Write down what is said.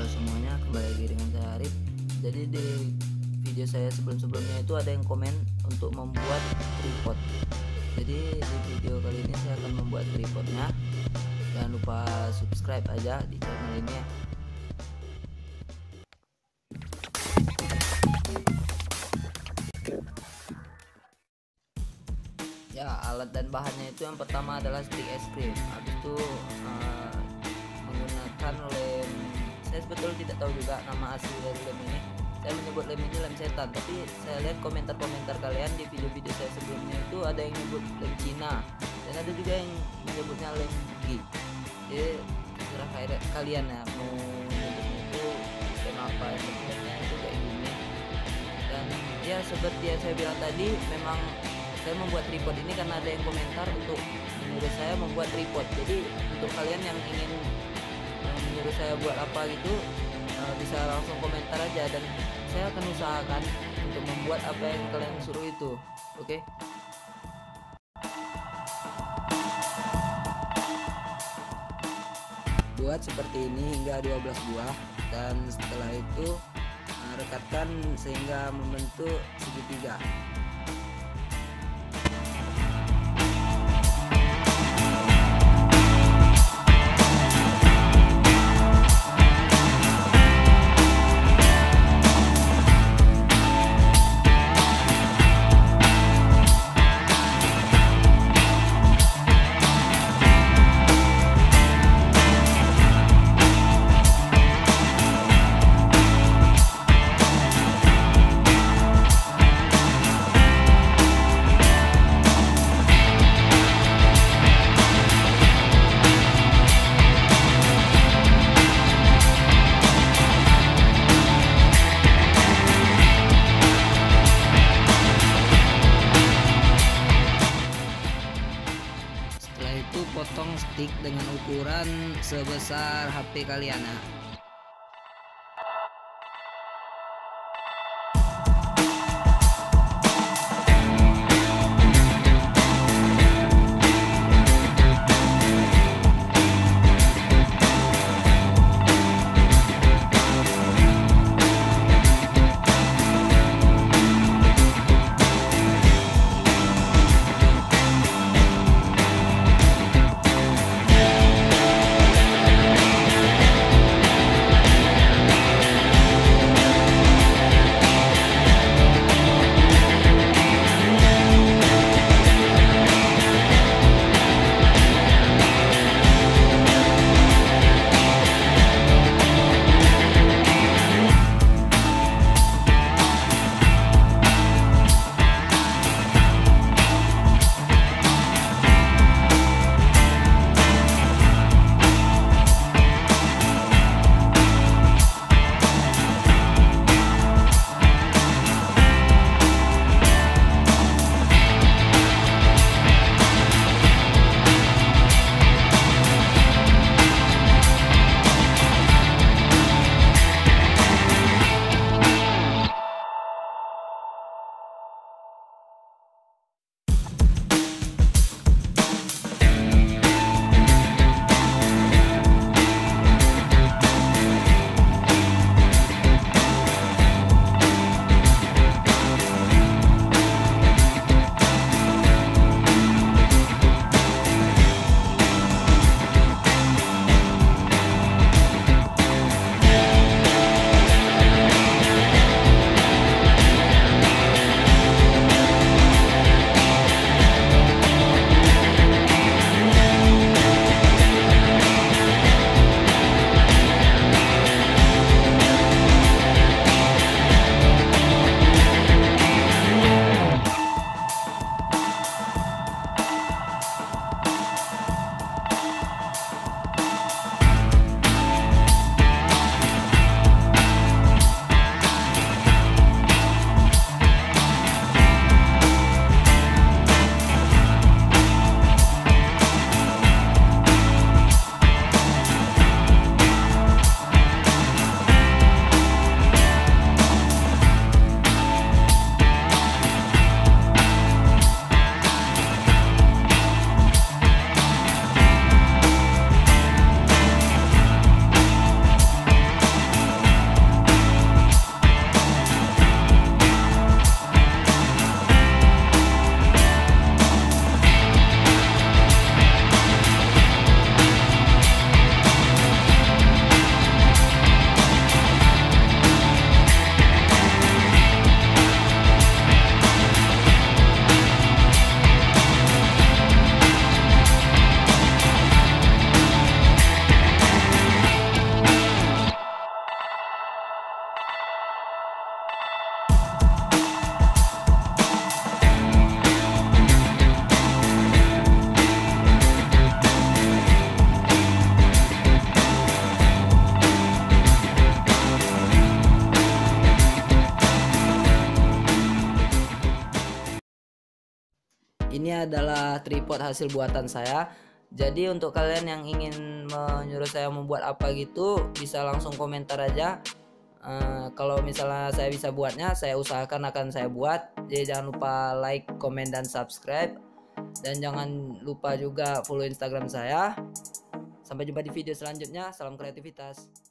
semuanya, kembali lagi dengan saya Arif. Jadi di video saya sebelumnya itu ada yang komen untuk membuat tripod. Jadi di video kali ini saya akan membuat tripodnya. Jangan lupa subscribe aja di channel ini ya. Ya, alat dan bahannya itu yang pertama adalah stick es krim. Habis itu menggunakan lem. Saya sebetulnya tidak tahu juga nama asli dari lem ini. Saya menyebut lem ini lem setan, tapi saya lihat komentar-komentar kalian di video-video saya sebelumnya itu ada yang menyebut lem Cina dan ada juga yang menyebutnya lem G. Jadi terserah kalian ya mau menyebutnya itu lem apa, yang sebenarnya itu kayak gini. Dan ya seperti yang saya bilang tadi, memang saya membuat tripod ini karena ada yang komentar untuk menyuruh saya membuat tripod. Jadi untuk kalian yang ingin menyuruh saya buat apa gitu, bisa langsung komentar aja dan saya akan usahakan untuk membuat apa yang kalian suruh itu. Oke? Buat seperti ini hingga 12 buah, dan setelah itu rekatkan sehingga membentuk segitiga. Itu potong stick dengan ukuran sebesar HP kalian ya. ini adalah tripod hasil buatan saya. Jadi untuk kalian yang ingin menyuruh saya membuat apa gitu, bisa langsung komentar aja. Kalau misalnya saya bisa buatnya, saya usahakan akan saya buat. Jadi jangan lupa like, komen, dan subscribe. Dan jangan lupa juga follow Instagram saya. Sampai jumpa di video selanjutnya. Salam kreativitas.